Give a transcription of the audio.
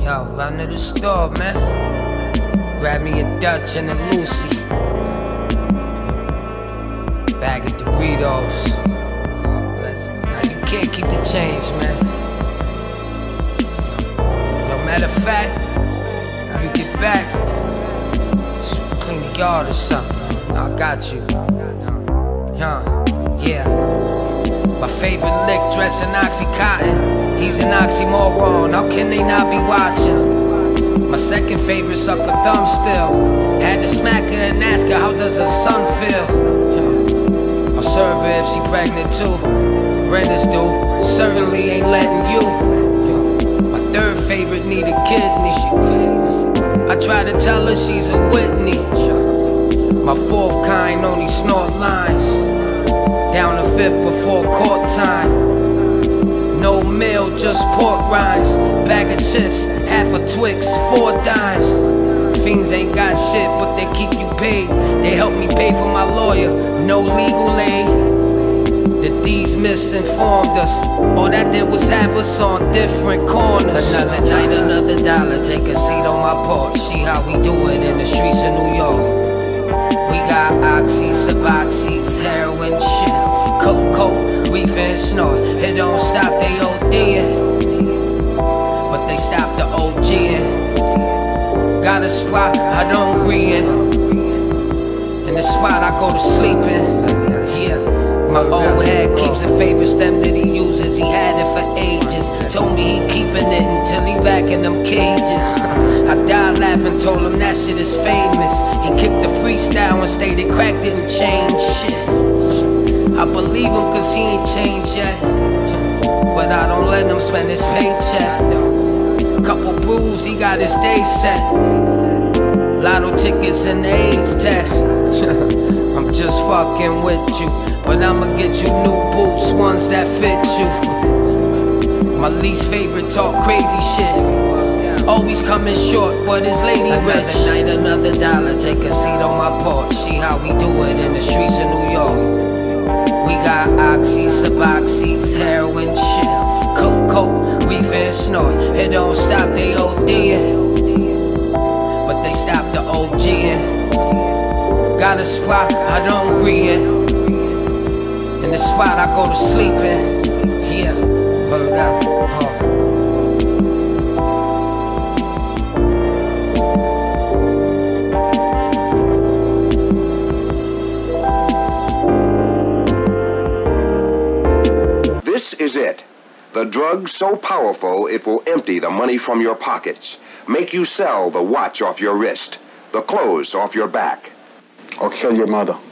Yo, run to the store, man. Grab me a Dutch and a Lucy. Bag of Doritos. God bless them. Now you can't keep the change, man. Yo, matter of fact, you get back, just clean the yard or something, man. I got you. Yeah. My favorite lick, dressing Oxycontin. He's an oxymoron, how can they not be watching? My second favorite suck a thumb still. Had to smack her and ask her, how does her son feel? I'll serve her if she pregnant too. Renters do, certainly ain't letting you. My third favorite need a kidney. I try to tell her she's a Whitney. My fourth kind only snort lines. Down the fifth before court time. No meal, just pork rinds. Bag of chips, half a Twix, 4 dimes. Fiends ain't got shit, but they keep you paid. They help me pay for my lawyer, no legal aid. The D's misinformed us. All that did was have us on different corners. Another night, another dollar, take a seat on my porch. See how we do it in the streets of New York. We got oxy, suboxys, heroin, shit. Coke, reefer and snort. It don't stop, they OD'ing, but they stop the OG'ing. Got a spot I don't re-in. In the spot I go to sleep in. Yeah. My old head keeps a favorite stem that he uses. He had it for ages. Told me he keeping it until he back in them cages. I died laughing, told him that shit is famous. He kicked the freestyle and stated crack didn't change shit. I believe him cause he ain't changed yet, but I don't let him spend his paycheck. Couple brews, he got his day set. Lotto tickets and the AIDS test. I'm just fucking with you, but I'ma get you new boots, ones that fit you. My least favorite talk crazy shit. Always coming short, but his lady rich. Another night, another dollar, take a seat on my porch. See how we do it in the streets of New York. We got oxy, suboxys, heroin, shit. Coke, reefer and snort. It don't stop, they OD'ing, but they stop the OG'ing. Got a spot I don't re-in. In the spot I go to sleep in. Yeah, heard out. This is it. The drug so powerful it will empty the money from your pockets, make you sell the watch off your wrist, the clothes off your back. Or kill your mother.